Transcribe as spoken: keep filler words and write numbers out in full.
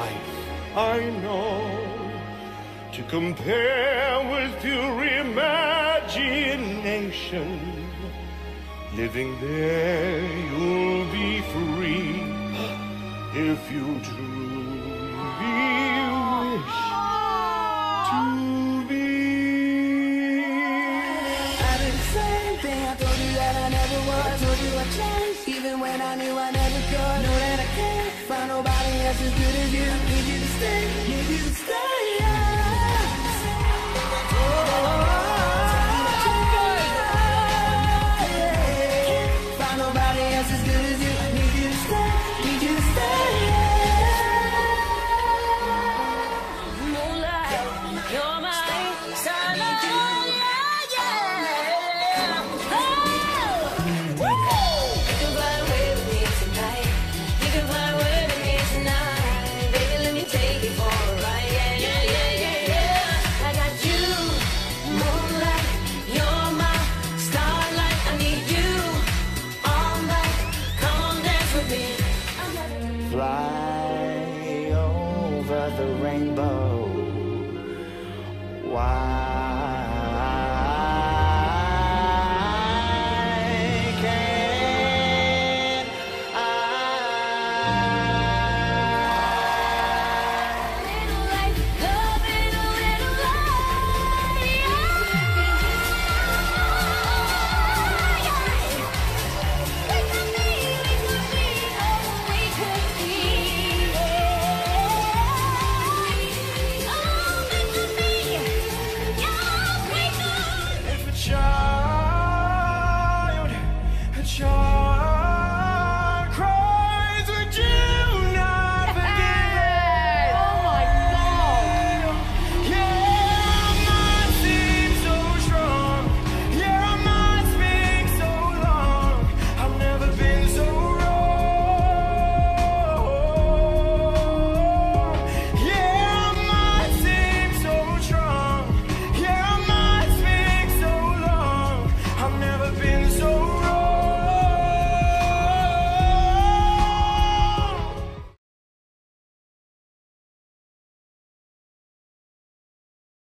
life I know to compare with pure imagination. Living there, you'll be free if you truly wish to be. I did the same thing. I told you that I never would. I told you I changed, even when I knew I never could. Know that I can't find nobody else as good as you. Need you to stay, need you to stay. Yeah. Oh. As good as you, need you to stay, need you to stay, yeah. Moonlight, you're my starlight, yeah, yeah. Oh, woo! You can fly away with me tonight. You can fly away with me tonight. Baby, let me take you for a ride, yeah, yeah, yeah, yeah, yeah. I got you, moonlight, you're my starlight. I need you. Fly over the rainbow. Why?